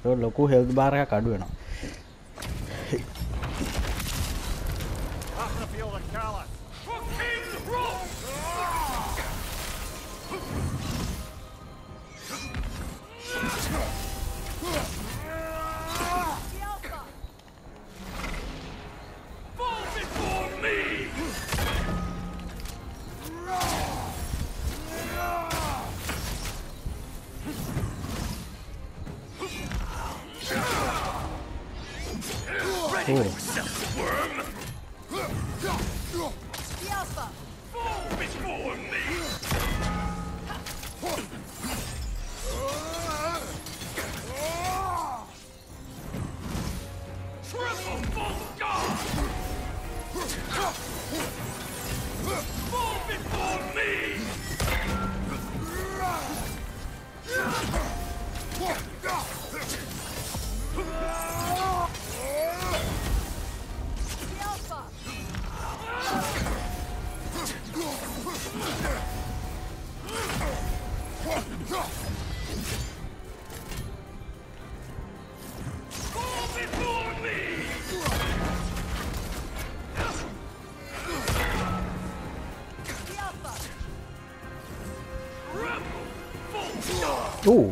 ලොකු health bar එකක් අඩු වෙනවා. Ooh.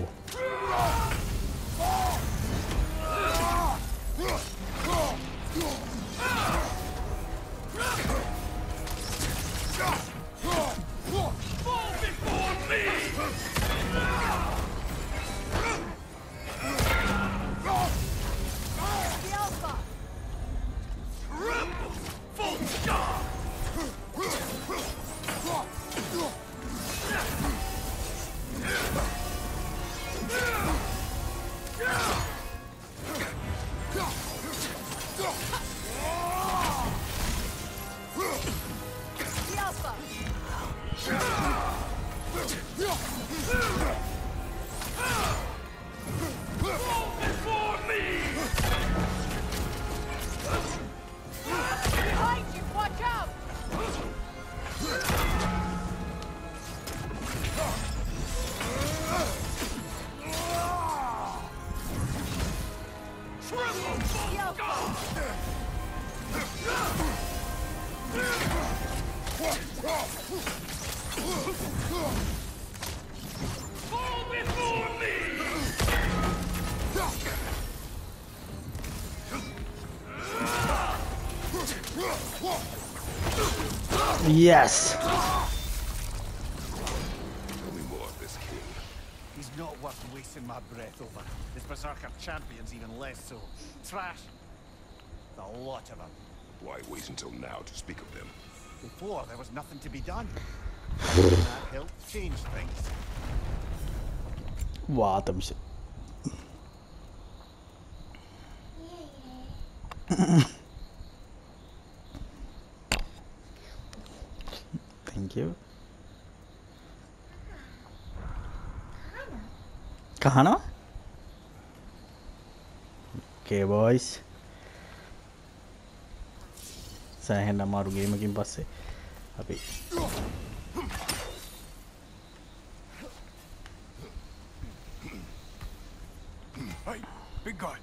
Yes. Tell me more of this king. He's not worth wasting my breath over. His berserker champions even less so. Trash. A lot of them. Why wait until now to speak of them? Before there was nothing to be done. That helped change things. Vaatamisi. Thank you. Kahana? Okay, boys. සෑහෙන අමාරු game එකකින් පස්සේ අපි Hey, big guy.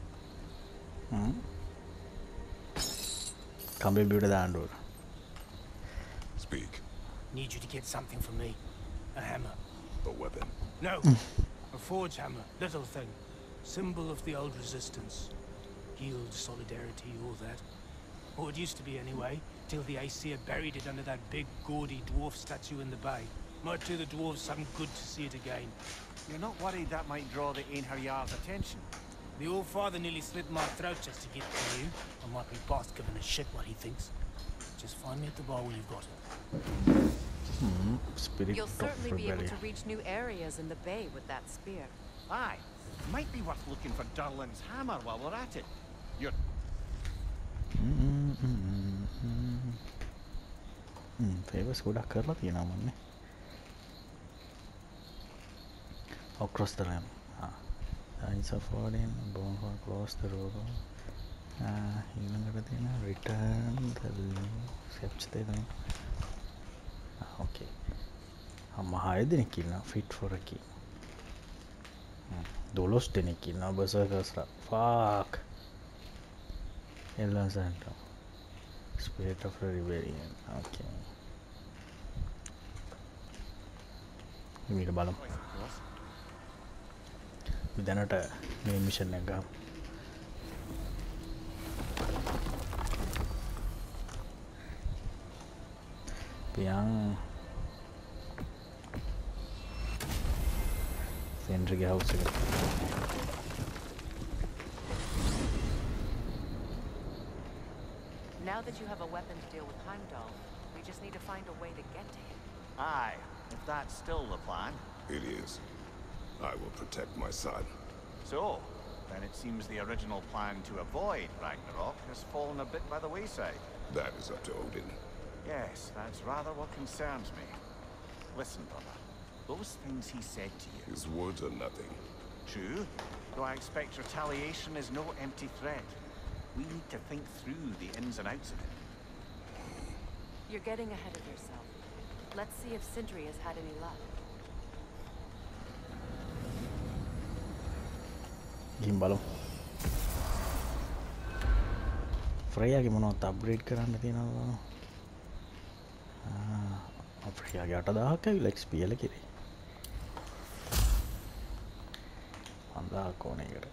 කම්බේ බියට දාන්න ඕන. Speak. Need you to get something for me. A hammer. A weapon. No. A forge hammer. Little thing. Symbol of the old resistance. Guild, solidarity, all that. Or it used to be anyway, till the Æsir buried it under that big, gaudy dwarf statue in the bay. Might do the dwarves some good to see it again. You're not worried that might draw the Einherjar's attention? The old father nearly slit my throat just to get to you. I might be past giving a shit what he thinks. Just find me at the bar when you've got it. Spirit You'll certainly be able to reach new areas in the bay with that spear. Aye. Might be worth looking for Durlin's hammer while we're at it. You're... favors ගොඩක් කරලා තියෙනවා මන්නේ. Across the lamp. Lines of falling, bone for close the road. ඊළඟට තියෙන return the steps දෙනවා. Okay. මහා දෙනෙක් ඉන්නවා fit for a key. 12 දෙනෙක් ඉන්නවා බර්සර්කර්ස්ලා. ෆාක්. එල්ලන්සන්ට. Spirit of Rebellion. Okay. මීට බලමු. දැනට මේ මිෂන් එක ගමු. පියන් සෙන්ට්‍රිගේ හවුස් එක. Now that you have a weapon to deal with Heimdall, we just need to find a way to get to him. Aye, if that's still the plan. It is. I will protect my son. So, then it seems the original plan to avoid Ragnarok has fallen a bit by the wayside. That is up to Odin. Yes, that's rather what concerns me. Listen, brother. Those things he said to you. His words are nothing. True, though I expect retaliation is no empty threat. We need to think through the ins and outs of it. You're getting ahead of yourself. Let's see if Sindri has had any luck. ගිහින් බලමු. ෆ්‍රේයාගේ මොනවද upgrade කරන්න තියෙනවද බලමු. ෆ්‍රේයාගේ 8000ක් ඇවිල්ලා XP එක කිරේ. 5000ක් ඕනේ එකට.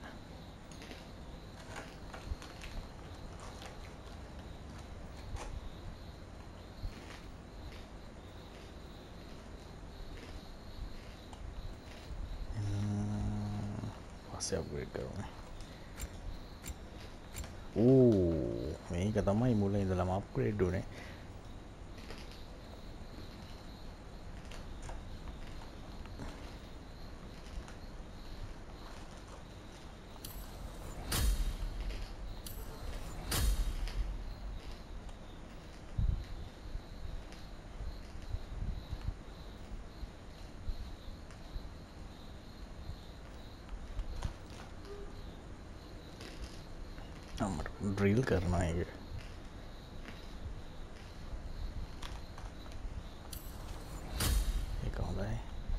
අප්ග්‍රේඩ් කරනවා. මේක තමයි මුල ඉඳලම අප්ග්‍රේඩ් උනේ. ड्रिल करना है ये कौन है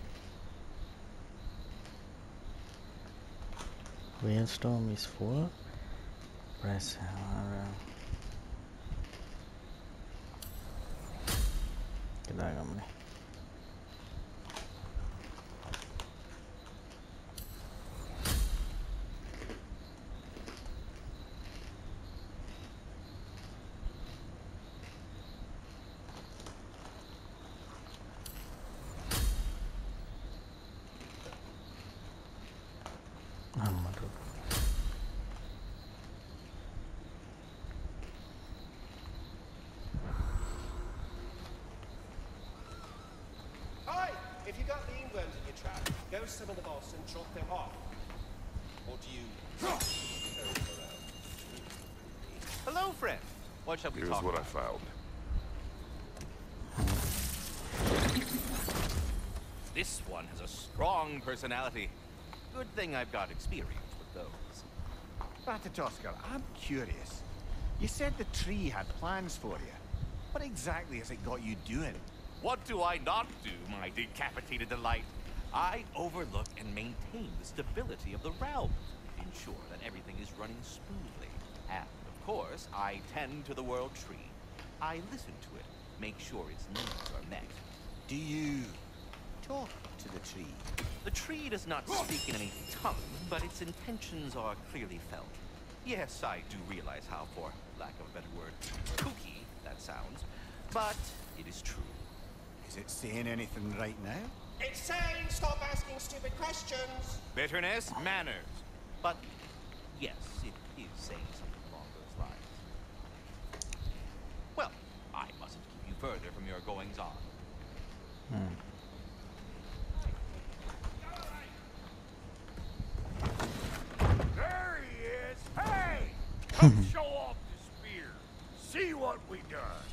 Windstorm is full press kita gamne If you got the England in your trap, go summon the boss and drop them off. Or do you carry them around? Hello, friend. What shall we Here's talk what about? I found. This one has a strong personality. Good thing I've got experience with those. Ratatoskar, I'm curious. You said the tree had plans for you. What exactly has it got you doing? What do I not do, my decapitated delight? I overlook and maintain the stability of the realm, ensure that everything is running smoothly. And, of course, I tend to the world tree. I listen to it, make sure its needs are met. Do you talk to the tree? The tree does not speak in any tongue, but its intentions are clearly felt. Yes, I do realize how, for lack of a better word, kooky that sounds, but it is true. Is it saying anything right now? It's saying stop asking stupid questions! Bitterness, manners. But, yes, it is saying something along those lines. Well, I mustn't keep you further from your goings-on. There he is! Hey! Come show off the spear! See what we done!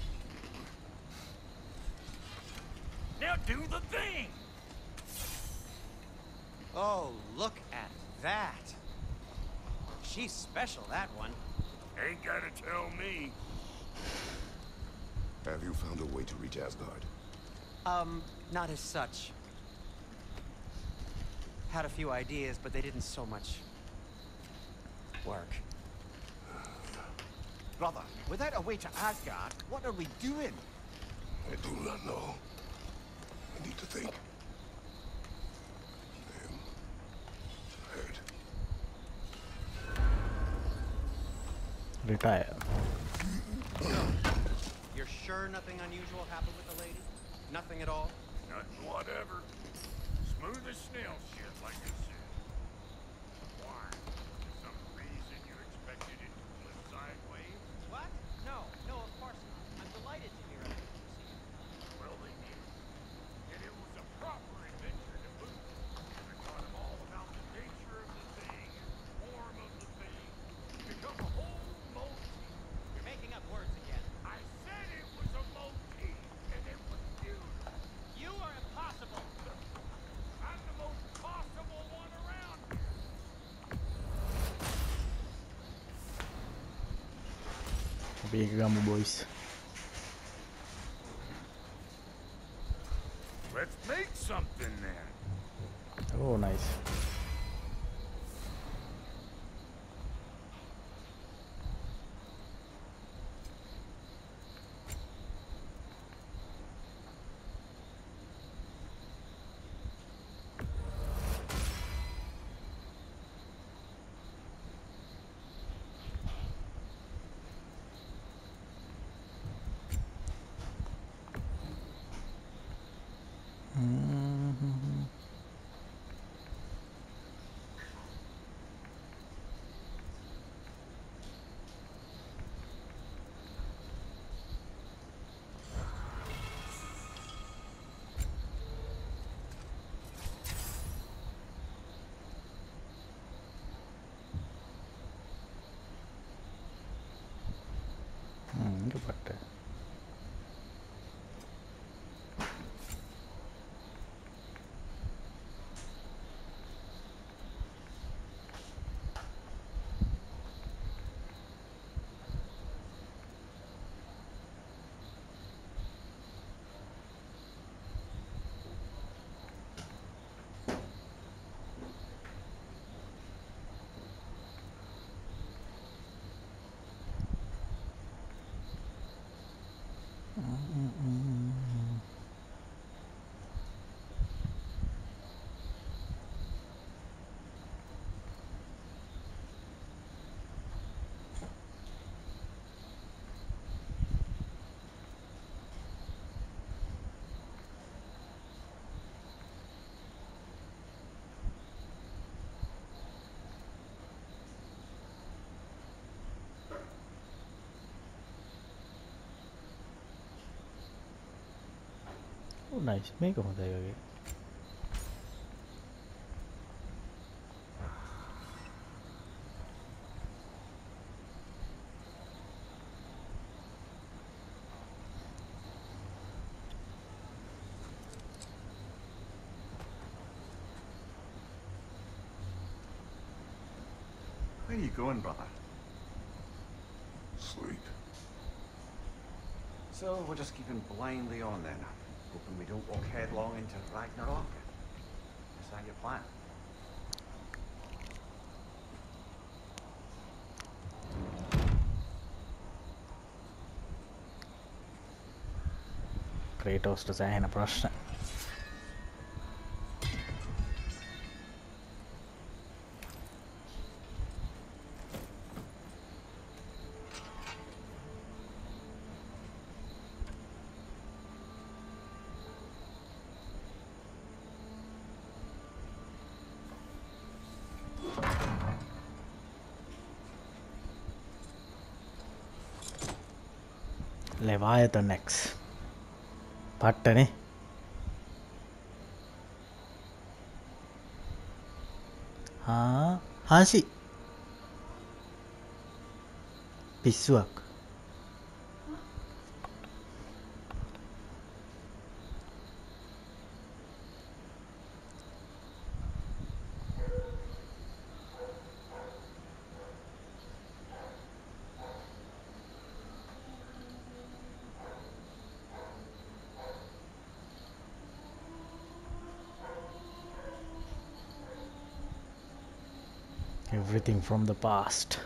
Now do the thing! Oh, look at that. She's special, that one. Ain't gotta tell me. Have you found a way to reach Asgard? Not as such. had a few ideas, but they didn't so much work. Brother, without a way to Asgard, what are we doing? I do not know. I need to think. I am tired. Retire. You're sure nothing unusual happened with the lady? Nothing at all? Nothing whatever. Smooth as snail shit, like I said. Why? For some reason you expected it to flip sideways? What? No, of course not. I'm delighted to hear everything you see. Well, they did. And it was a proper adventure to boot. I taught them all about the nature of the thing and the form of the thing. Become a whole motif. You're making up words again. I said it was a motif, and it was beautiful. You are impossible. I'm the most possible one around here. Big Gamu boys. Let's make something then. Oh, nice. இங்கே பட்டு Oh, nice. මේක හොඳයි වගේ. Where are you going, brother? Sleep. So we're just keeping blindly on then, hoping we don't walk headlong into Ragnarok. Is that your plan? Kratos සෑහෙන ප්‍රශ්න. Leviathan X. පට්ටනේ. හාසි පිස්සුවක්. Everything from the past.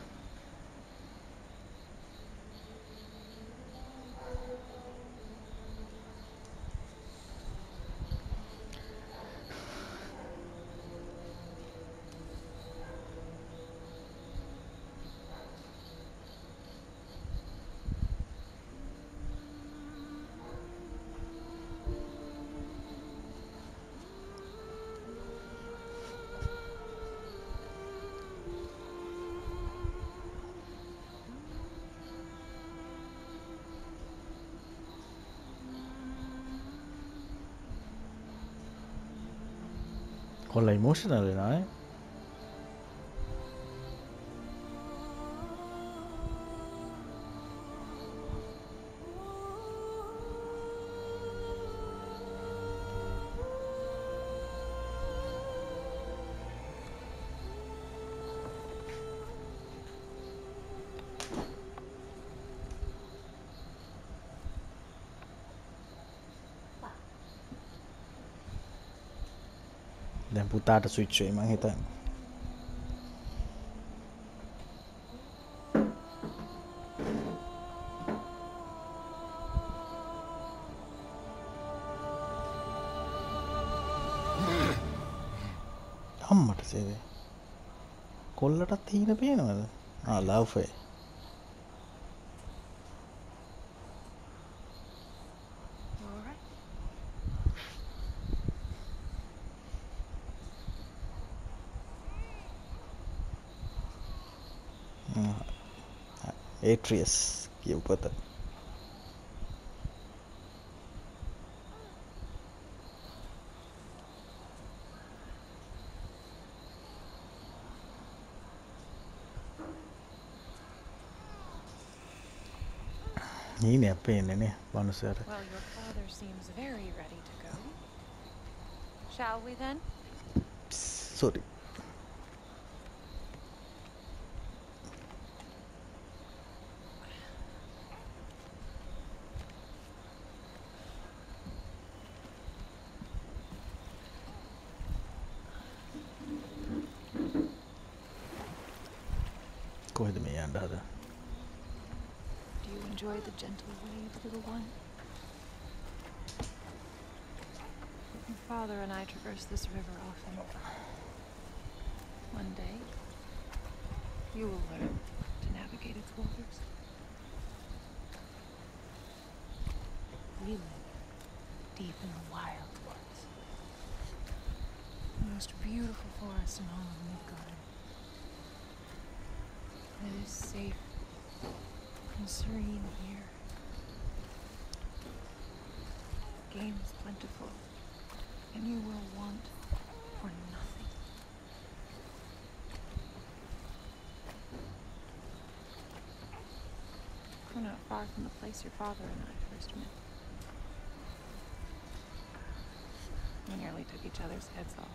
කොල්ල emotional වෙනවා නේ. දැන් පුතාට ස්විච් වෙයි මං හිතන්නේ. අම්මට සේවය. කොල්ලටත් හීන පේනවද? ලව් ෆේ. Atreus කියපු පොත. හීනයක් පේන්නේ නේ මනුස්සයාට. Well, your father seems very ready to go. Shall we then? Sorry. කොහෙද මේ යන්න හදන්නේ? Do you enjoy the gentle wave, little one? Your father and I traverse this river often. One day, you will learn to navigate its waters. We live deep in the wild woods. The most beautiful forest in all of Midgard. It is safe and serene here. Game is plentiful, and you will want for nothing. We're not far from the place your father and I first met. We nearly took each other's heads off.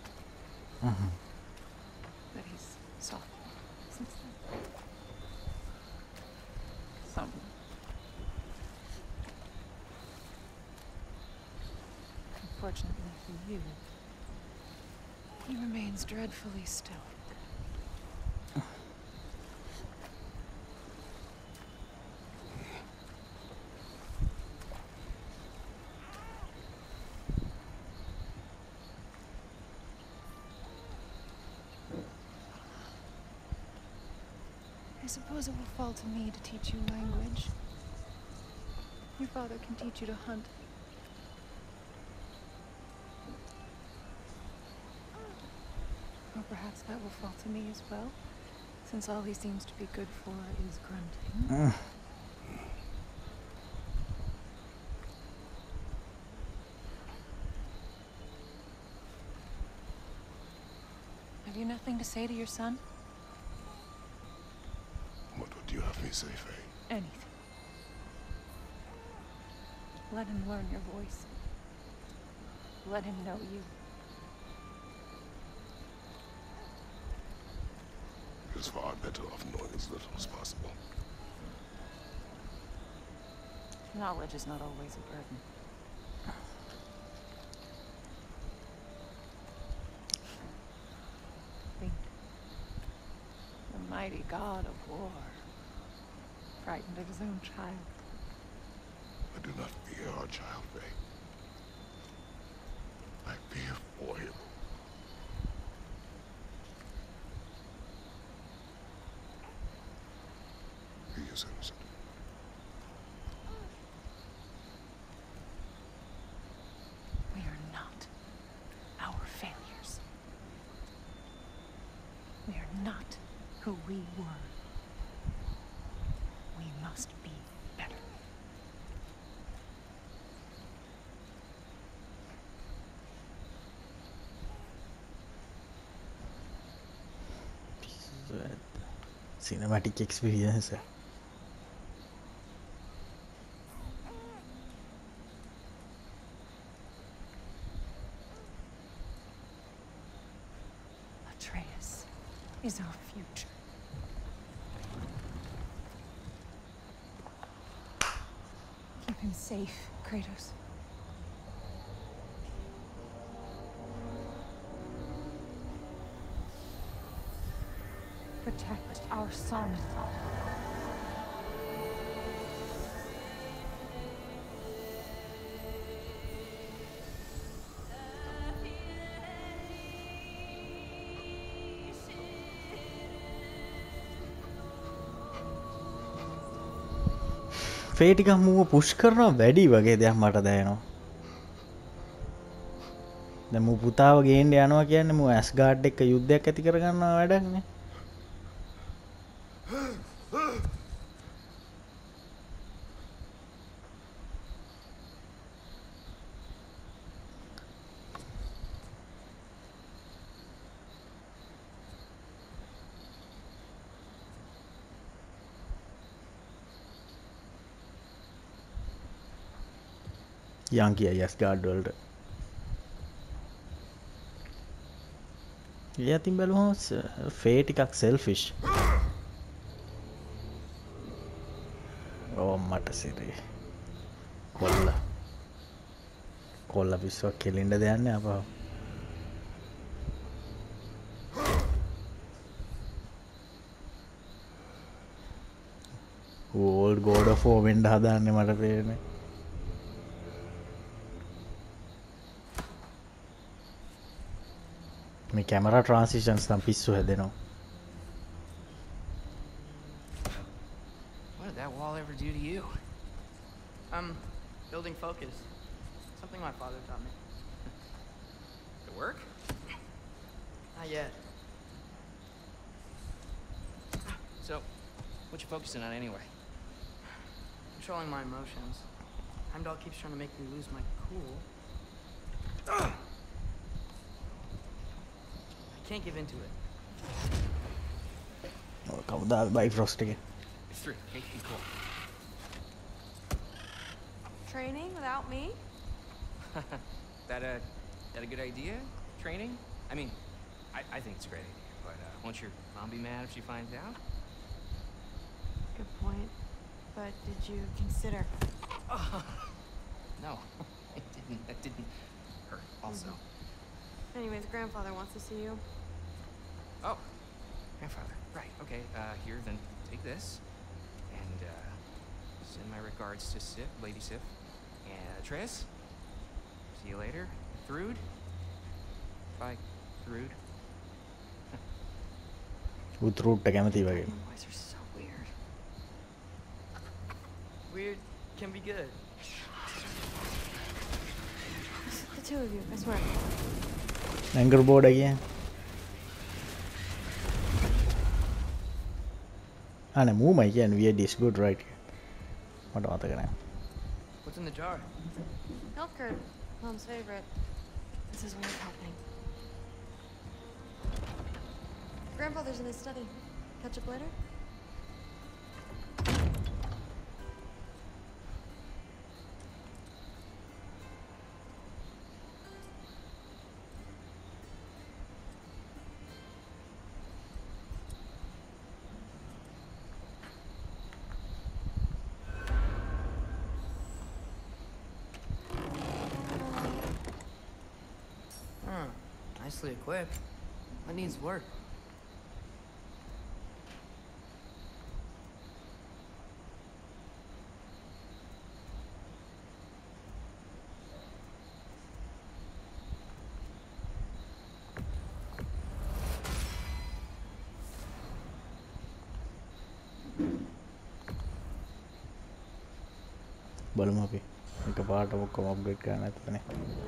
But he's softened since then. Unfortunately for you, he remains dreadfully stoic. I suppose it will fall to me to teach you language. Your father can teach you to hunt. Or perhaps that will fall to me as well, since all he seems to be good for is grunting. Have you nothing to say to your son? What would you have me say, Faye? Anything. Let him learn your voice. Let him know you. It is far better off knowing as little as possible. Knowledge is not always a burden. Think. mighty god of war, frightened of his own child. I do not fear our child, Faye. I fear for him. He is innocent. We are not our failures. We are not who we were. We must be better. Cinematic experience. Atreus is our future. Keep him safe, Kratos. Protect our son. ෆේ ටිකක් මූව push කරනවා වැඩි වගේ දෙයක් මට දැනෙනවා. දැන් මූ පුතාව ගේන්න යනවා කියන්නේ මූ ඇස්ගාඩ් එක්ක යුද්ධයක් ඇති කරගන්නවා වැඩක් නේ. යන් කියයි ඇස්ගාඩ් වලට. ඒ අතින් බැලුවම ෆේ ටිකක් සෙල්ෆිෂ්. ඕ මට සිරේ. කොල්ල පිස්සුවක් කෙලින්න දෙයක් නෑ අපව. ඕල්ඩ් ගෝඩ් ඔෆ් වෝ වෙන්න හදාන්නේ මට පේන්නේ. මේ කැමරා ට්‍රාන්සිෂන්ස් නම් පිස්සු හැදෙනවා. What did that wall ever do to you? Building focus. Something my father taught me. It work? Not yet. So, what you focusing on anyway? Controlling my emotions. Heimdall keeps trying to make me lose my cool. Can't give into it. කවුද බයිෆ්‍රොස්ට් එක? It's through. Hey, be cool. Training without me? That a good idea? Training? I mean, I think it's a great idea, but won't your mom be mad if she finds out? Good point. But did you consider? No, it didn't hurt. Also. Anyways, grandfather wants to see you. Oh, grandfather. Right. Okay. Here, then take this, and send my regards to Sif, Lady Sif, and Atreus. See you later, Thrud. Bye, Thrud. උත්රුට්ට කැමති වගේ. Boys are so weird. Weird can be good. The two of you, I swear. Anger board එක කියන්නේ. අනේ මූමයි කියන්නේ weird is good right. මට මතක නැහැ. What's in the jar? Milk curd, Mom's favorite. This is worth helping. Grandfather's in his study. Catch up later? Nicely equipped. What needs work? බලමු අපි එකපාරට ඔක්කොම අප්ග්‍රේඩ් කරන්න නැතුවනේ.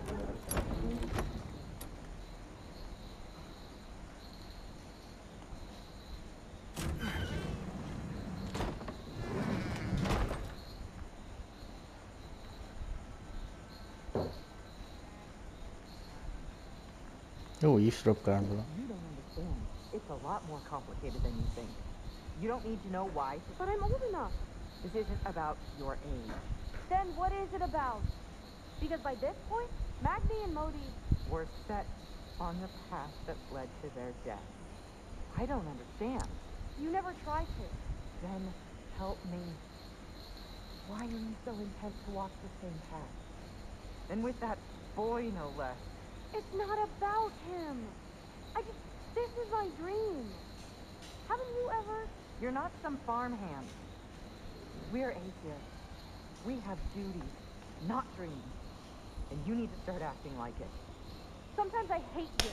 Oh, eavesdrop කරන්න පුළුවන්. You don't understand. It's a lot more complicated than you think. You don't need to know why. But I'm old enough. This isn't about your age. Then what is it about? Because by this point, Magni and Modi... Were set on the path that led to their death. I don't understand. You never tried to. Then help me. Why are you so intent to walk the same path? And with that boy, no less. It's not about him. This is my dream. Haven't you ever? You're not some farmhand. We're Æsir. We have duties, not dreams. And you need to start acting like it. Sometimes I hate you.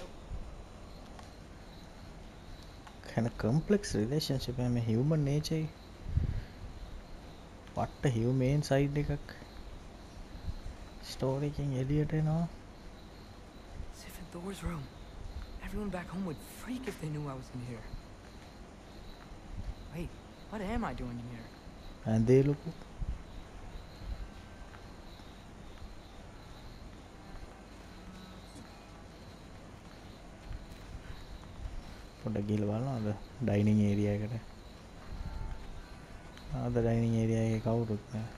Kind of complex relationship and human nature. What a humane side එකක් story එකෙන් එළියට එනවා. Sif in Thor's room. Everyone back home would freak if they knew I was in here. Wait, what am I doing in here? And they look. පොඩ්ඩක් ගිහලා බලනවද dining area එකට? ආද dining area එකේ කවුරුත් නැහැ.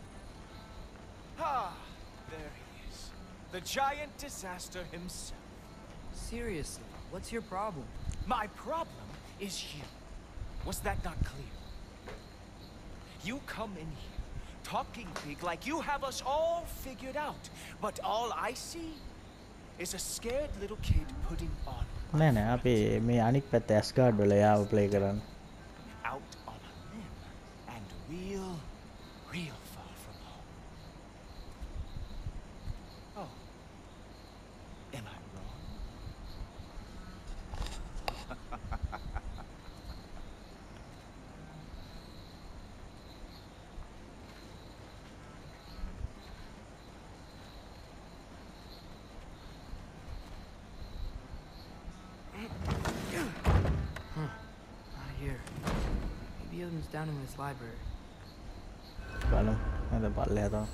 Ah, there he is. The giant disaster himself. Seriously, what's your problem? My problem is you. Was that not clear? You come in here, talking big like you have us all figured out. But all I see is a scared little kid putting on. නෑ නෑ අපි මේ අනික් පැත්ත ඇස්ගාඩ් වල යාව play කරන්න. Out on a limb and real far from home. Oh, am I wrong? Down in this library. බලමු. මම බලලා තමයි.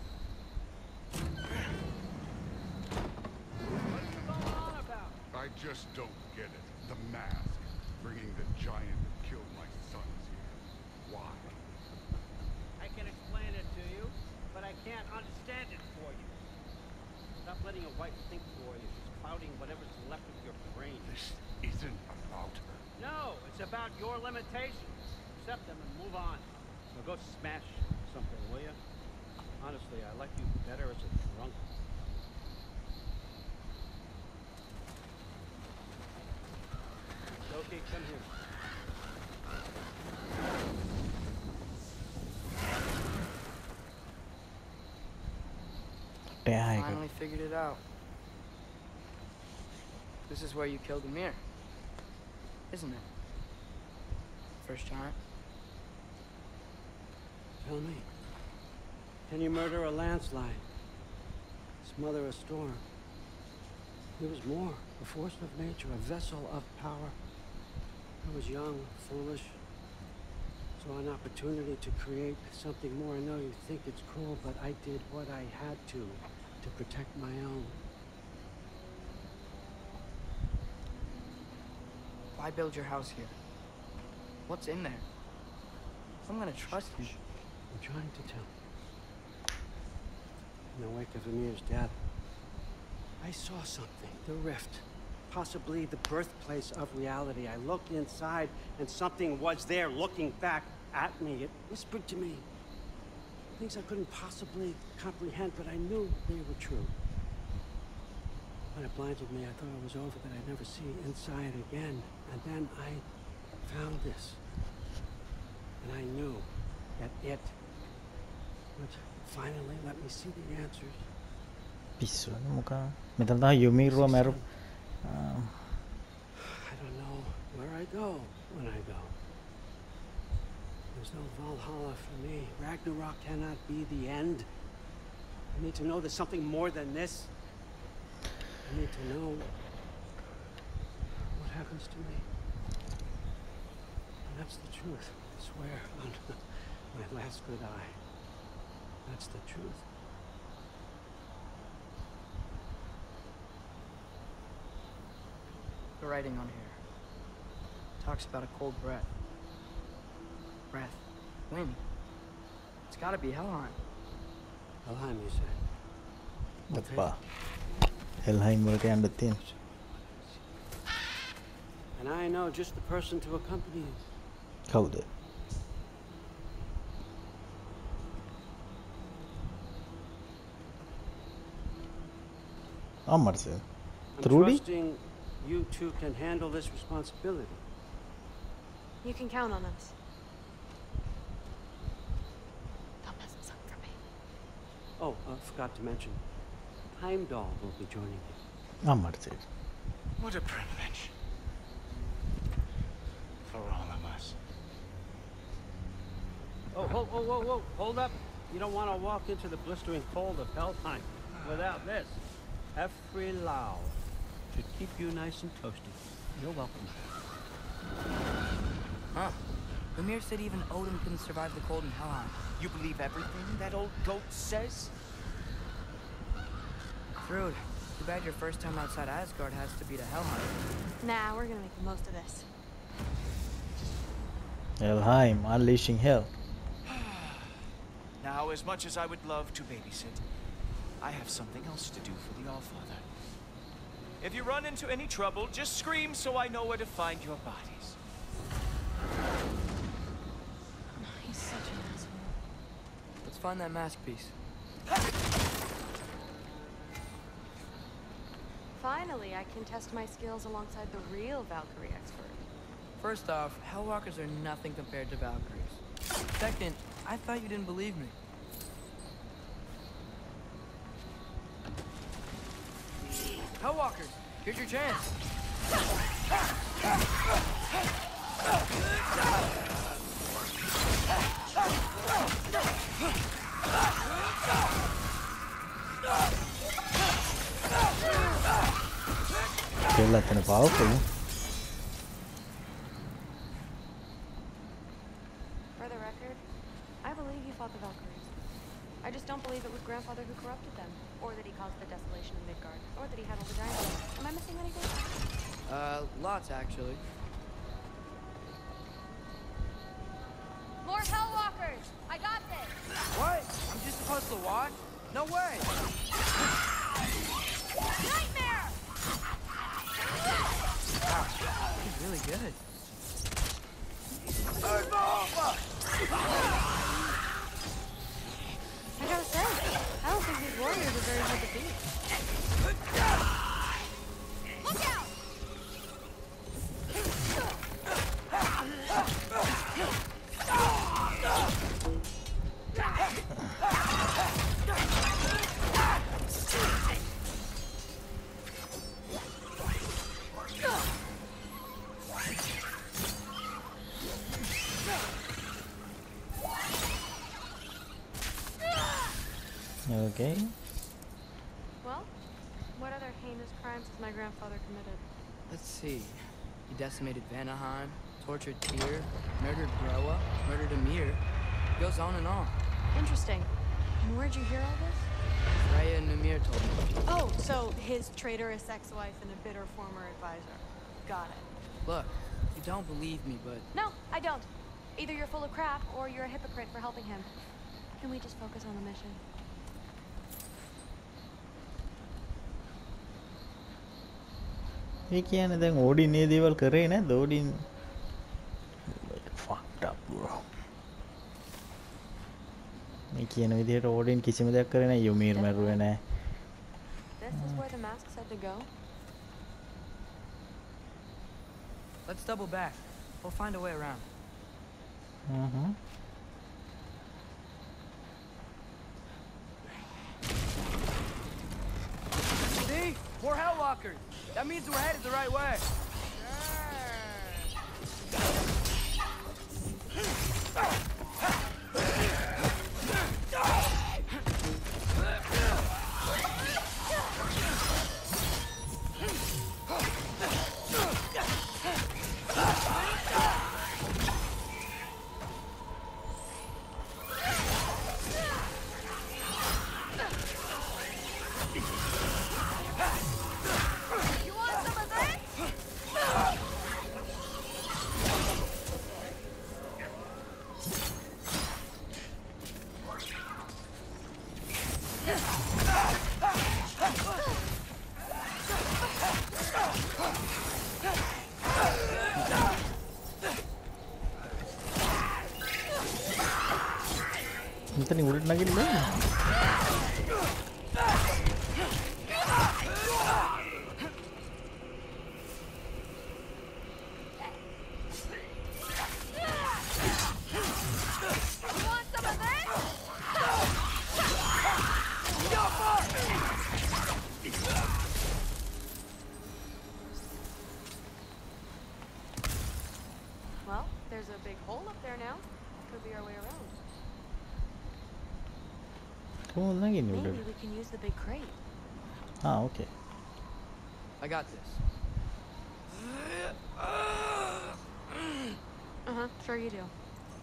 I just don't get it. The mask. Bringing the giant that killed my sons here. Why? I can explain it to you, but I can't understand it for you. Stop letting your wife think for you. She's clouding whatever's left of your brain. This isn't about her. No, it's about your limitations. Accept them and move on. Now go smash something, will you? Honestly, I like you better as a drunk. Okay, come here. Finally figured it out. This is where you killed Ymir, isn't it? First giant. Tell me, can you murder a landslide? Smother a storm? It was more, a force of nature, a vessel of power. I was young, foolish, saw an opportunity to create something more. I know you think it's cruel, but I did what I had to protect my own. Why build your house here? What's in there? I'm gonna trust you. I'm trying to tell. In the wake of Ymir's death, I saw something. The rift. Possibly the birthplace of reality. I looked inside, and something was there looking back at me. It whispered to me things I couldn't possibly comprehend, but I knew they were true. When it blinded me, I thought it was over, that I'd never see inside again. And then I found this. And I knew that it would finally let me see the answers. පිස්සුවනේ මොකා මෙතන තමයි යුමීරුව මැරු I don't know where I go when I go. There's no Valhalla for me. Ragnarok cannot be the end. I need to know there's something more than this. I need to know what happens to me. And that's the truth. I swear on my last good eye. That's the truth. The writing on here talks about a cold breath. Breath. Wind. It's gotta be Helheim. Helheim, you say? Dappa. Helheim වලට යන්න තියෙනවා. And I know just the person to accompany you. කවුද? අමර්සේ. I'm Trudy? trusting you two can handle this responsibility. You can count on us. Don't mess this up for me. Oh, forgot to mention. Heimdall will be joining you. අමර්සේ. What a privilege. For all of us. Oh, whoa, hold up. You don't want to walk into the blistering cold of Helheim without this. Every Lau should keep you nice and toasty. You're welcome. Huh. Ymir said even Odin couldn't survive the cold in Helheim. You believe everything that old goat says? Thrud, too bad your first time outside Asgard has to be to Helheim. Nah, we're gonna make the most of this. Helheim, unleashing hell. Now, as much as I would love to babysit, I have something else to do for the Allfather. If you run into any trouble, just scream so I know where to find your bodies. He's such an asshole. Let's find that mask piece. Finally, I can test my skills alongside the real Valkyrie expert. First off, Hellwalkers are nothing compared to Valkyries. Second, I thought you didn't believe me. Hellwalkers, here's your chance. Feel like kind of powerful. For the record, I believe you fought the Valkyries. I just don't believe it was Grandfather who corrupted them, or that he caused the desolation in Midgard, or that he had all the giants. Am I missing anything? Lots actually. More Hellwalkers! I got this! What? I'm just supposed to watch? No way! Nightmare! Wow, he's really good. I gotta say, I don't think these warriors are very hard to beat. Look out! Okay. Well, what other heinous crimes has my grandfather committed? Let's see. He decimated Vanaheim, tortured Tyr, murdered Groa, murdered Ymir. Goes on and on. Interesting. And where'd you hear all this? Freya and Ymir told me. Oh, so his traitorous ex-wife and a bitter former advisor. Got it. Look, you don't believe me, but... No, I don't. Either you're full of crap, or you're a hypocrite for helping him. Can we just focus on the mission? ඒ කියන්නේ දැන් ඕඩින් මේ දේවල් කරේ නේද? ඕඩින් fucked up bro. මේ කියන විදිහට ඕඩින් කිසිම දෙයක් කරේ නැහැ. යුමීර් මරුවේ නැහැ. This is where the mask said to go. Let's double back. We'll find a way around. See? More Hellwalkers! That means we're headed the right way. Sure. මෙතනින් උඩට නගින්න බෑ. Well, there's a big hole up there now. Could be our way around. කොහොමද නගින්නේ Maybe උඩට? we can use the big crate. Okay. I got this. Uh-huh, sure you do.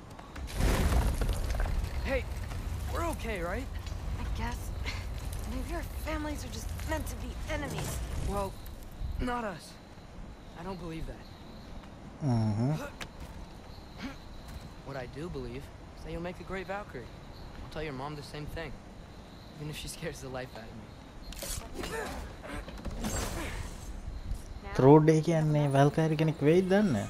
Hey, we're okay, right? I guess. Maybe our families are just meant to be enemies. Well, not us. I don't believe that. What I do believe is that you'll make a great Valkyrie. I'll tell your mom the same thing, even if she scares the life out of me. ත්‍රෝඩ් එක කියන්නේ වැල්කාරි කෙනෙක් වෙයිද දන්නේ?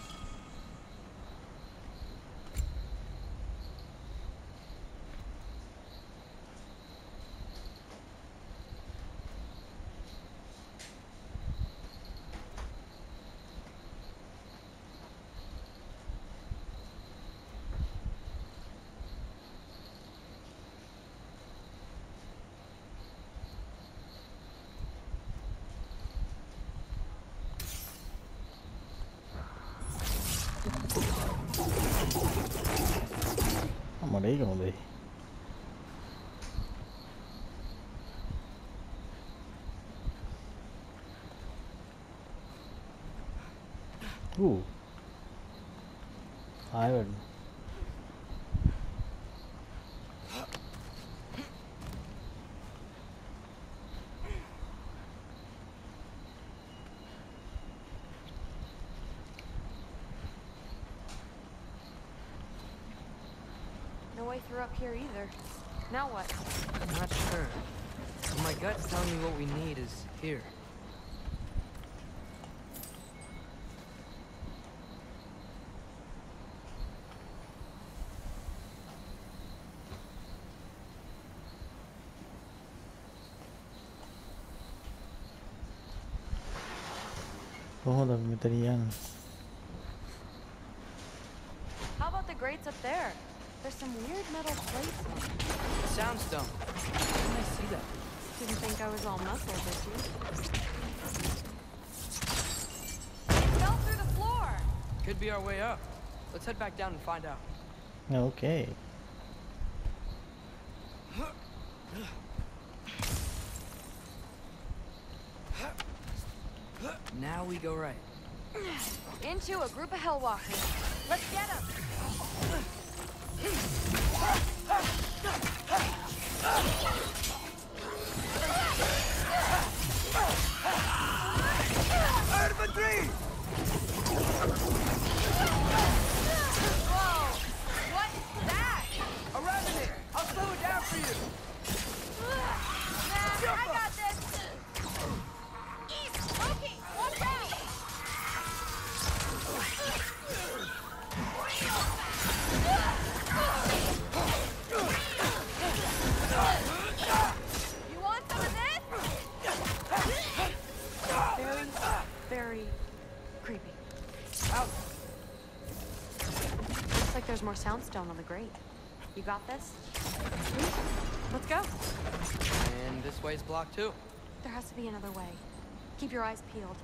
මට ඒක හොඳයි. ආයෙත් No way through up here either. Now what? I'm not sure. But my gut's telling me what we need is here. කොහොමද මෙතන යන්නේ? How about the grates up there? There's some weird metal plates. Soundstone. How did I see that? Didn't think I was all muscle, did you? It fell through the floor. Could be our way up. Let's head back down and find out. Okay. Now we go right. Into a group of hellwalkers. Let's get them. Infantry! Whoa! What is that? A revenant! I'll slow it down for you! Nah, I got this! East! Loki! Watch out! You want some of this? Very, very creepy. Out! Looks like there's more soundstone on the grate. You got this? Let's go. And this way's blocked too. There has to be another way. Keep your eyes peeled.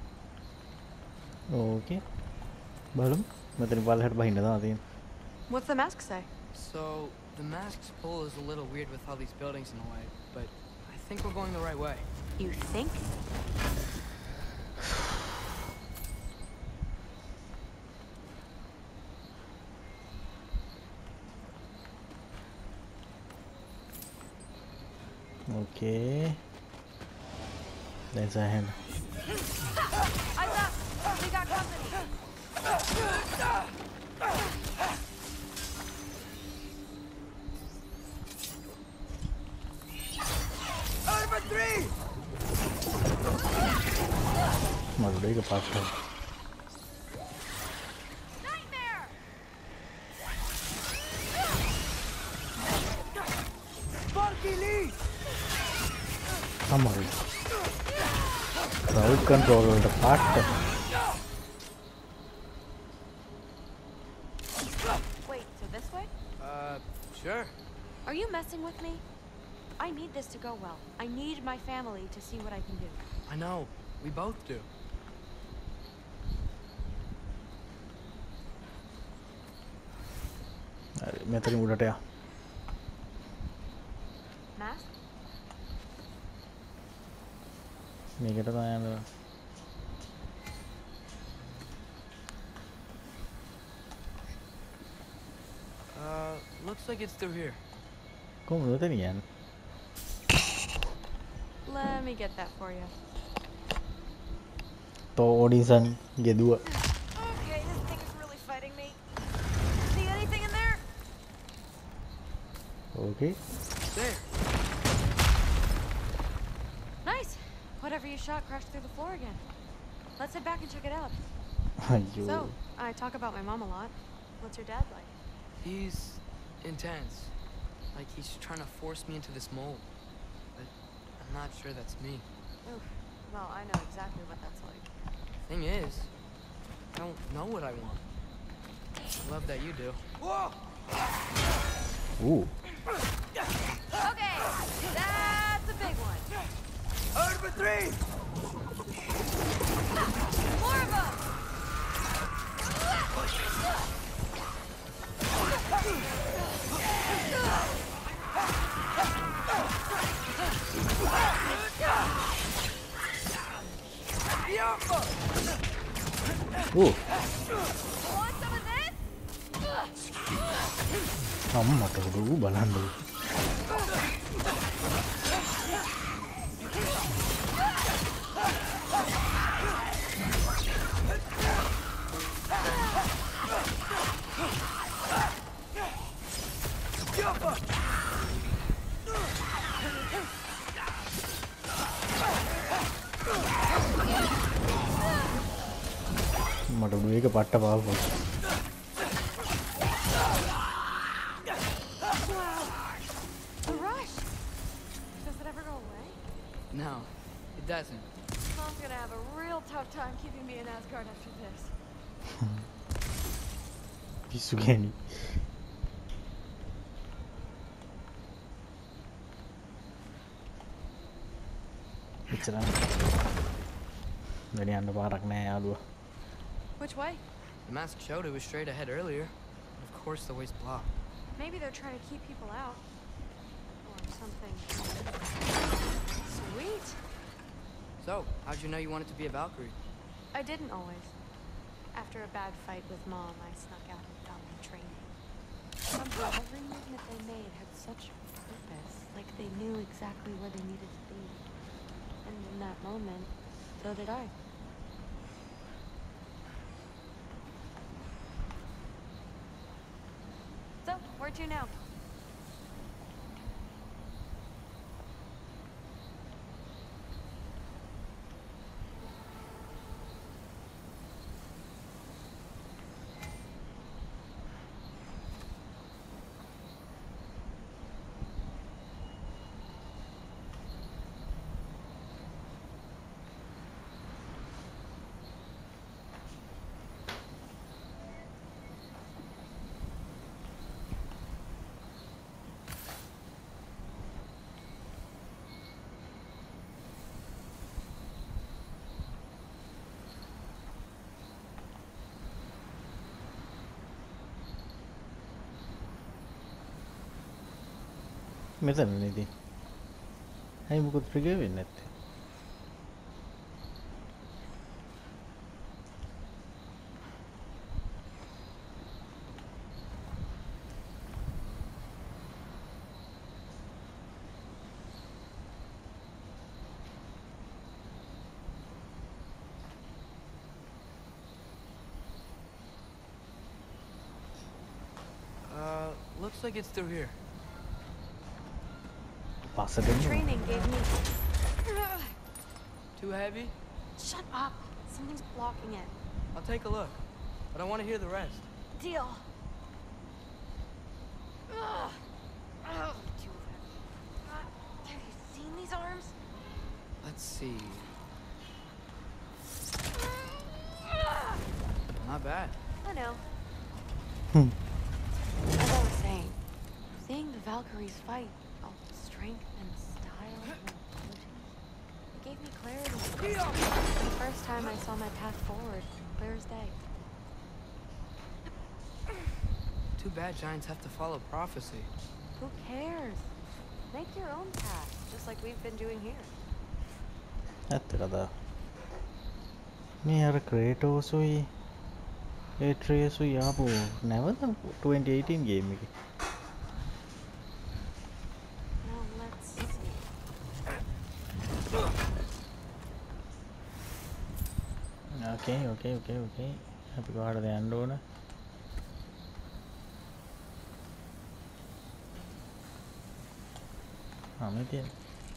Okay. බලමු. මෙතන බලහට බහින්න තමයි තියෙන්නේ. What's the mask say? So, the mask's pull is a little weird with all these buildings in the way, but I think we're going the right way. You think? Okay. Let's ahead. Eyes up! We got company! මරුඩේක පාට්ටයි අමරු crowd control වලට පාට්ට Wait, so this way? Sure. Are you messing with me? I need this to go well. I need my family to see what I can do. I know. We both do. හරි මෙතනින් උඩට යා Mask? මේකට තමයි යන්න Looks like it's through here. කොහොමද මෙතන යන්නේ Let me get that for you. තෝ ඔඩිසන් ගෙදුව Okay, this thing is really fighting me. See anything in there? okay There. Nice. Whatever you shot crashed through the floor again. Let's head back and check it out. අයියෝ So, I talk about my mom a lot. What's your dad like? He's intense. Like he's trying to force me into this mold. But I'm not sure that's me. Oof. Well, I know exactly what that's like. Thing is, I don't know what I want. I love that you do. Whoa! ooh Okay, that's a big one. Over 3! More of them! ooh Want some of this? අම්මට උඩු බලන්න මට උඩු එක පට්ට පාපු The rush! Does it ever go away? No, it doesn't. Mom's gonna have a real tough time keeping me in Asgard after this. පිස්සු ගෑනි එච්චරයි වැඩි යන්න පාරක් නෑ යාළුවා Which way? The mask showed it was straight ahead earlier. Of course the way's blocked. Maybe they're trying to keep people out. Or something. Sweet! So, how'd you know you wanted to be a Valkyrie? I didn't always. After a bad fight with Mom, I snuck out and found my training. Somehow every movement they made had such purpose, like they knew exactly where they needed to be. And in that moment, so did I. So, where to now? මෙතන නේද ඇයි මොකද trigger වෙන්නේ නැත්තේ Looks like it's through here. Training gave me... Too heavy? Shut up! Something's blocking it. I'll take a look, but I want to hear the rest. Deal. Ugh. Oh, deal with it. Have you seen these arms? Let's see. Not bad. I know. As I was saying, seeing the Valkyries fight, all strength and style and intelligence, it gave me clarity. The first time I saw my path forward, clear as day. Too bad giants have to follow prophecy. Who cares? Make your own path, just like we've been doing here. ඇත්ත කතා. මේ අර Kratos උයි Atreus උයි ආපු නැවත 2018 game එකේ. Now let's see. Okay. අපි කාටද යන්න ඕන? මේ තියෙන.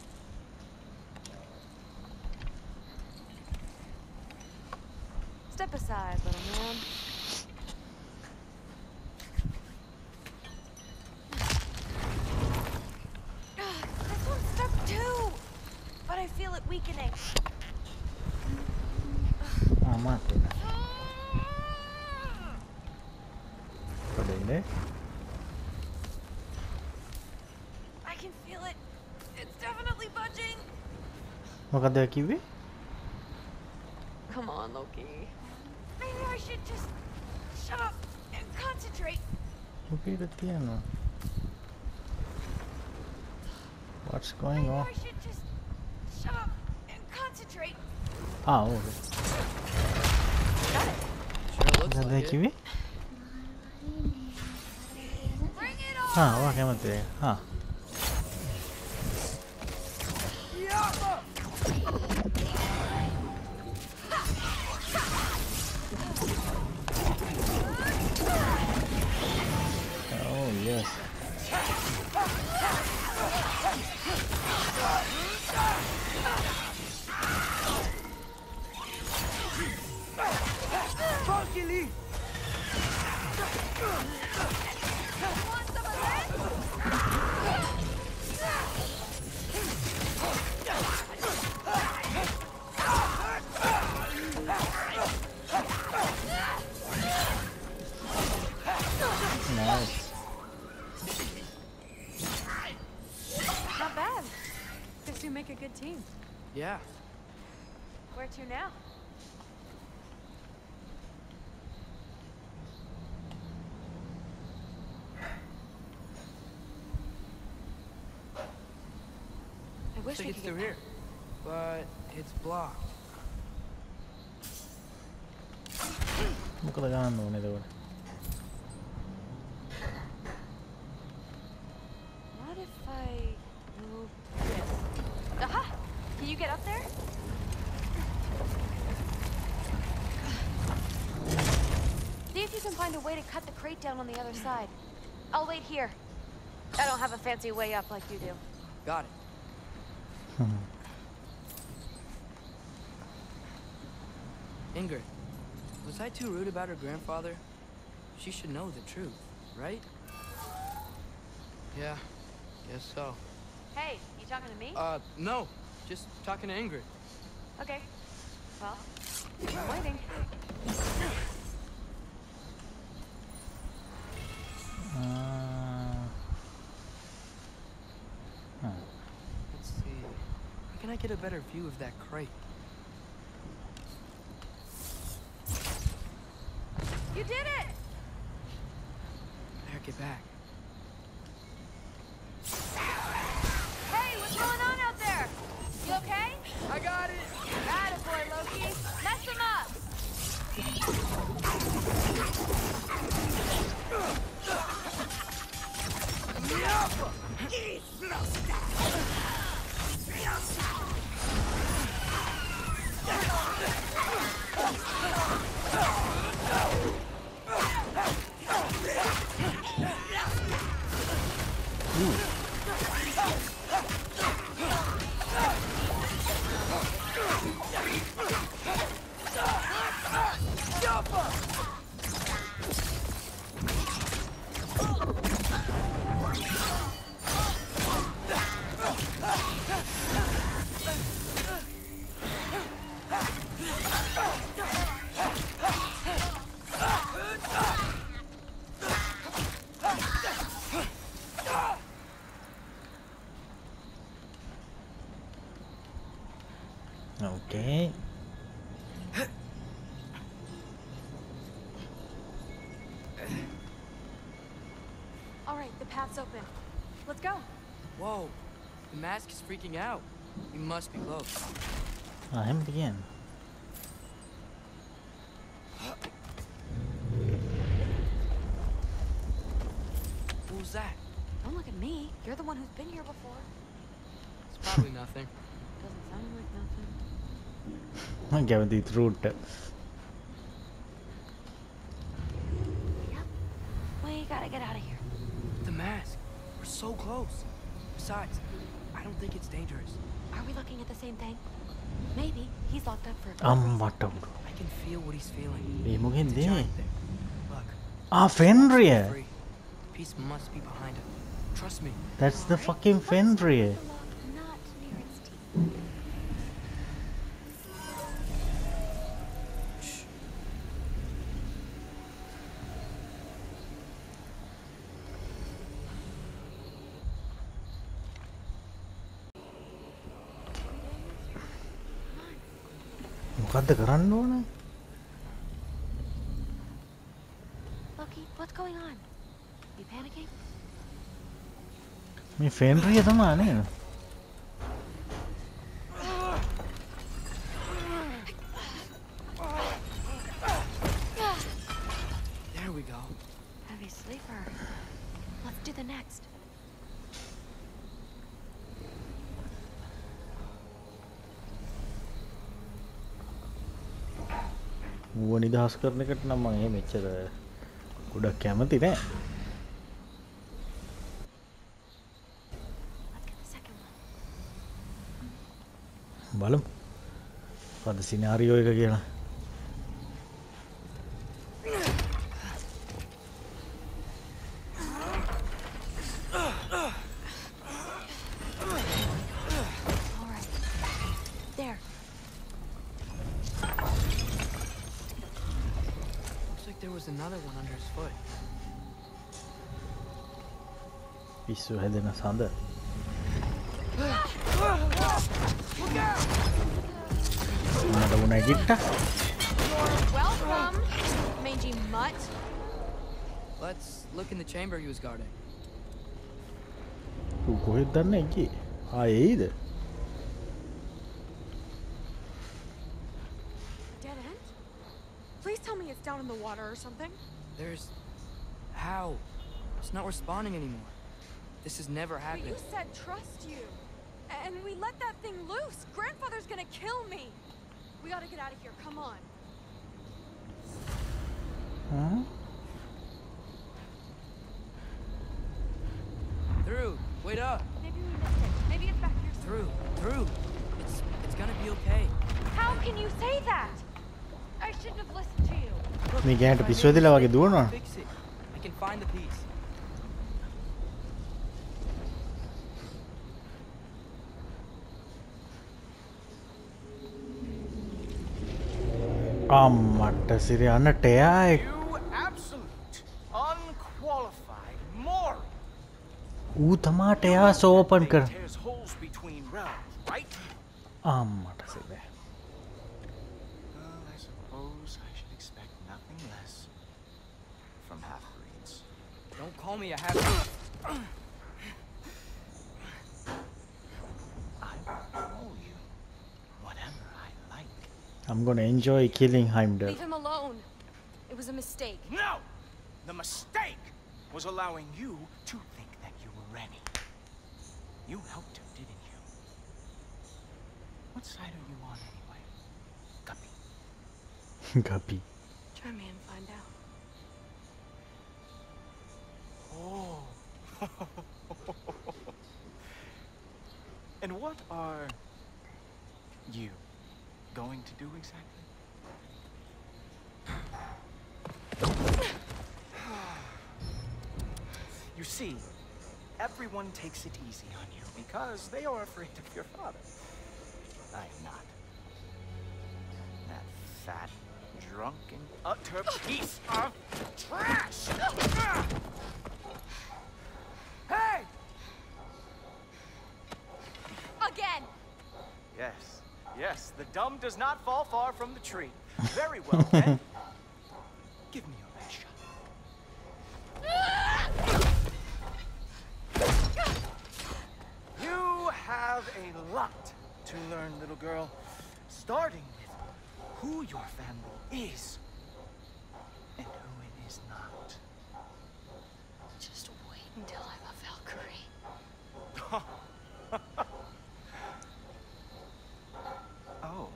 Step aside, little man. This one's stuck too, but I feel it weakening. මත් පොඩ්ඩක් I can feel it. It's definitely budging. මොකද කිව්වේ? Come on, Loki. Maybe I should just shut up and concentrate. මොකේද තියනවා? What's going on? Maybe I should just shut up and concentrate. Okay. Got it. Sure looks මොකද like it. කිව්වේ? Bring it on. ඔයා කැමතිද? Oh yes. Fucking Want some of that? Nice. Not bad. Guess you make a good team. Yeah. Where to now? I wish Looks like we it's could through get here, but it's blocked. මොකද ගන්න ඕනේ එතකොට? What if I move this? Aha! Can you get up there? See if you can find a way to cut the crate down on the other side. I'll wait here. I don't have a fancy way up like you do. Got it. Ingrid, was I too rude about her grandfather? She should know the truth, right? Yeah, guess so. Hey, you talking to me? No. Just talking to Ingrid. Okay. Well, I'm waiting. Let's see. Where can I get a better view of that crate? You did it! Better get back. Hey, what's going on out there? You okay? I got it! Attaboy, Loki. Mess him up! Okay. All right, the path's open. Let's go. Whoa, the mask is freaking out. We must be close. Hem again. Who's that? Don't look at me. You're the one who's been here before. It's probably nothing. Doesn't sound like nothing. I'm going the route. Yep. We gotta get out of here. The mask. We're so close. Besides, I don't think it's dangerous. Are we looking at the same thing? Maybe. He's locked up for a What up? I can feel what he's feeling. It's a giant thing. Look. Fenrir. Peace must be behind it. Trust me. That's the fucking Fenrir. Not near its teeth. මොකද්ද කරන්න ඕන? Loki, what's going on? You panicking? මේ ෆෙන්රිය තමයි නේද? There we go. Heavy sleeper. Let's do the next. ඌව නිදහස් කරන එකට නම් මම එහෙම එච්චර ගොඩක් කැමති නෑ. බලමු. මොකද සිනාරියෝ එක කියලා. Another one under his foot. පිස්සු හැදෙන සඳ. මට වුණා ගිට්ට. Welcome, mangy mutt. Let's look in the chamber he was guarding. ඌ කොහෙද දන්නේ ඉකි? එයිද? Please tell me it's down in the water or something. There's... How? It's not responding anymore. This has never happened. But you said trust you. And we let that thing loose. Grandfather's gonna kill me. We gotta get out of here. Come on. Huh? Through. Wait up. Maybe we missed it. Maybe it's back here. Through. It's gonna be okay. How can you say that? I shouldn't have listened to you. මේ ගෑනට පිස්සු වෙදලා වගේ දුවනවා. Fix it. I can find the piece. අම්මට සිරි අන්නට එයා You absolute, unqualified moron. ඌ තමා tears open කර. Tears holes between realms, right? අම්මට සිරි. Well, I suppose I should expect nothing less from half-breeds. Don't call me a half-breed. I will call you whatever I like. I'm gonna enjoy killing Heimdall. Leave him alone. It was a mistake. No! The mistake was allowing you to think that you were ready. You helped him, didn't you? What side are you on anyway? Guppy. Guppy. Try me and find out. Oh. And what are you going to do exactly? You see, everyone takes it easy on you because they are afraid of your father. I'm not. That fat, drunken, utter piece of trash! Hey! Again! Yes, Yes, the dumb does not fall far from the tree. Very well, then. Give me your best shot. You have a lot to learn, little girl. Starting with who your family is and who it is not. Just wait until I'm a Valkyrie. Oh.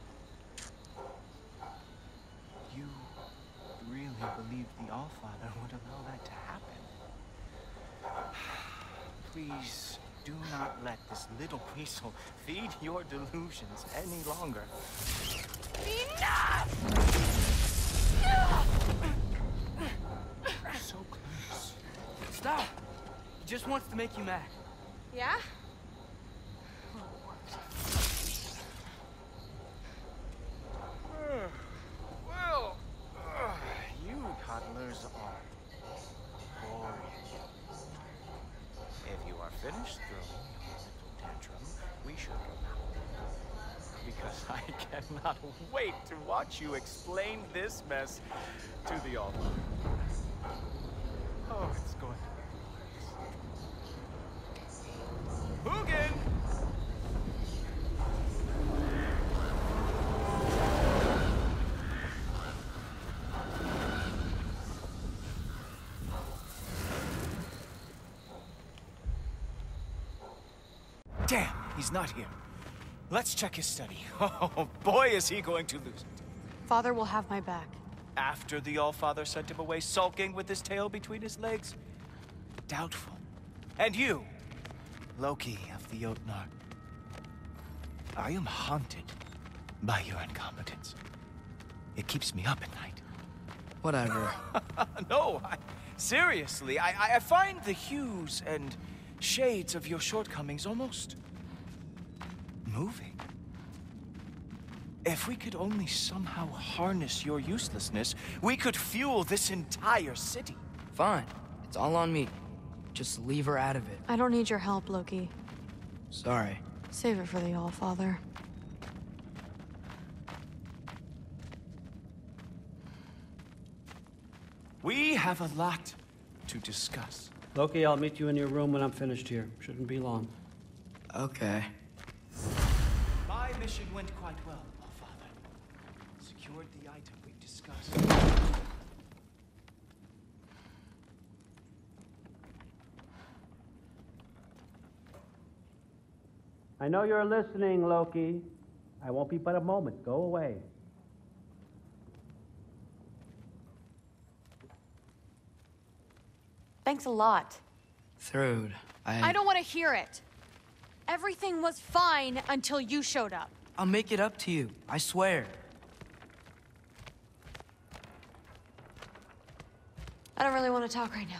You really believe the Allfather would allow that to happen? Please do not let this little weasel feed your delusions any longer. Enough! So close. Stop! He just wants to make you mad. Yeah? Well, you toddlers are boring. If you are finished throwing your little tantrum, we should go now. Because I cannot wait to watch you explain this mess to the Allfather. Oh, it's going to be glorious. Hugin! Damn, he's not here. Let's check his study. Oh, boy, is he going to lose it. Father will have my back. After the Allfather sent him away sulking with his tail between his legs? Doubtful. And you, Loki of the Jotnar. I am haunted by your incompetence. It keeps me up at night. Whatever. No, seriously, I find the hues and shades of your shortcomings almost moving. If we could only somehow harness your uselessness, we could fuel this entire city. Fine. It's all on me. Just leave her out of it. I don't need your help, Loki. Sorry. Save it for the Allfather. We have a lot to discuss. Loki, I'll meet you in your room when I'm finished here. Shouldn't be long. Okay. My mission went quite well, Allfather. Secured the item we've discussed. I know you're listening, Loki. I won't be but a moment. Go away. Thanks a lot. Thrud, I don't want to hear it. Everything was fine until you showed up. I'll make it up to you. I swear. I don't really want to talk right now.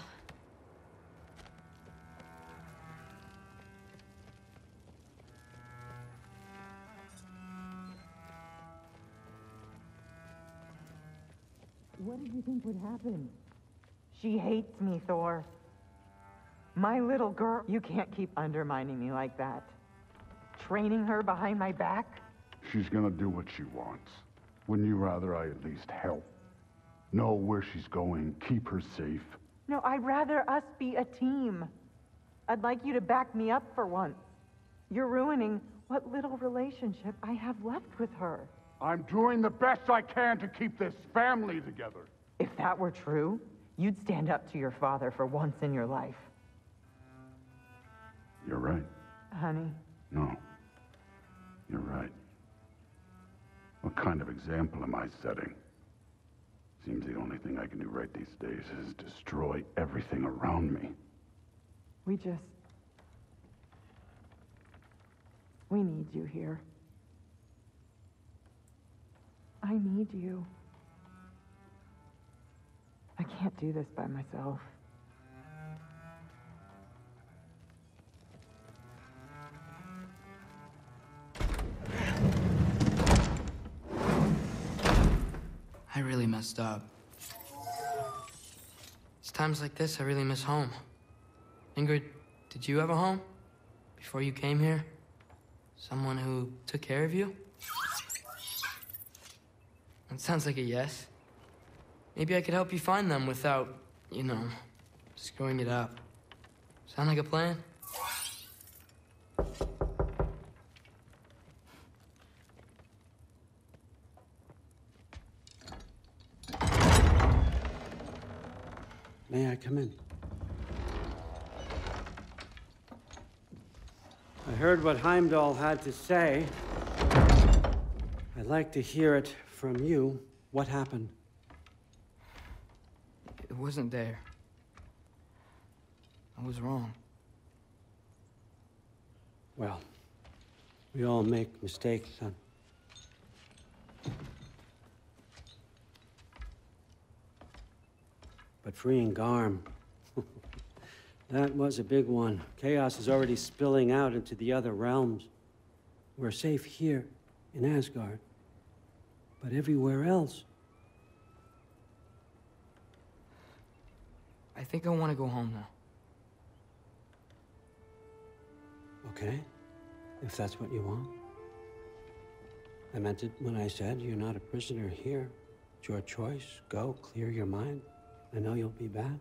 What did you think would happen? She hates me, Thor. My little girl. You can't keep undermining me like that. Training her behind my back? She's gonna do what she wants. Wouldn't you rather I at least help? Know where she's going, keep her safe? No, I'd rather us be a team. I'd like you to back me up for once. You're ruining what little relationship I have left with her. I'm doing the best I can to keep this family together. If that were true, you'd stand up to your father for once in your life. You're right. Honey. No. You're right. What kind of example am I setting? Seems the only thing I can do right these days is destroy everything around me. We need you here. I need you. I can't do this by myself. I really messed up. It's times like this I really miss home. Ingrid, did you have a home? Before you came here? Someone who took care of you? That sounds like a yes. Maybe I could help you find them without, you know, screwing it up. Sound like a plan? May I come in? I heard what Heimdall had to say. I'd like to hear it from you. What happened? It wasn't there. I was wrong. Well, we all make mistakes, son. But freeing Garm, that was a big one. Chaos is already spilling out into the other realms. We're safe here in Asgard, but everywhere else. I think I want to go home now. Okay, if that's what you want. I meant it when I said you're not a prisoner here. It's your choice. Go, clear your mind. I know you'll be back.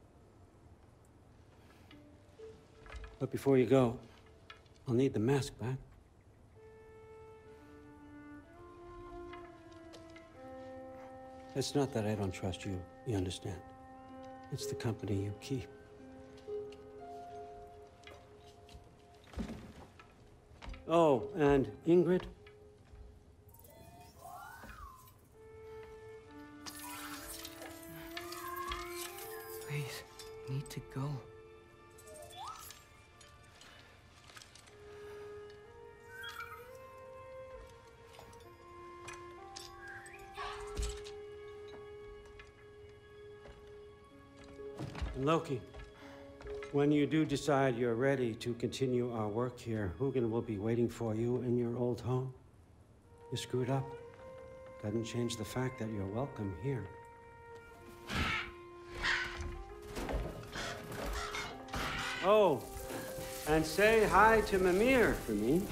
But before you go, I'll need the mask back. It's not that I don't trust you, you understand? It's the company you keep. Oh, and Ingrid? Please, I need to go. Loki, when you do decide you're ready to continue our work here, Hugin will be waiting for you in your old home. You screwed up. Doesn't change the fact that you're welcome here. Oh, and say hi to Mimir for me.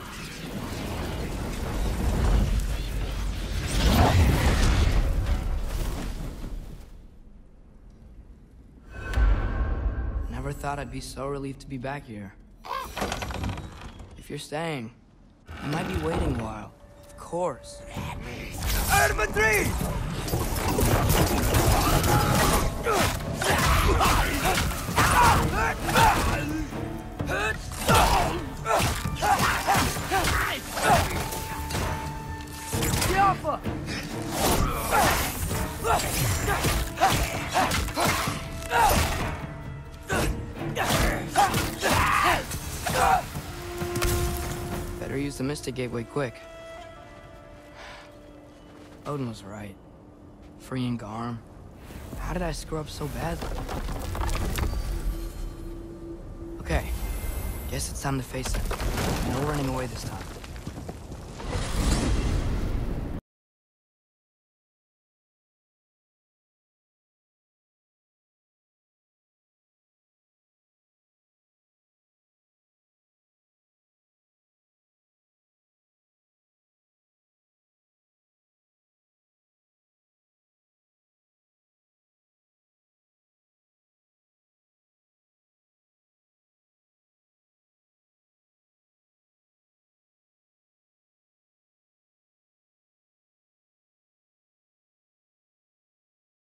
Never thought I'd be so relieved to be back here. If you're staying, I might be waiting a while. Of course. Arma 3! Better use the Mystic Gateway quick. Odin was right. Freeing Garm. How did I screw up so badly? Okay. Guess it's time to face it. No running away this time.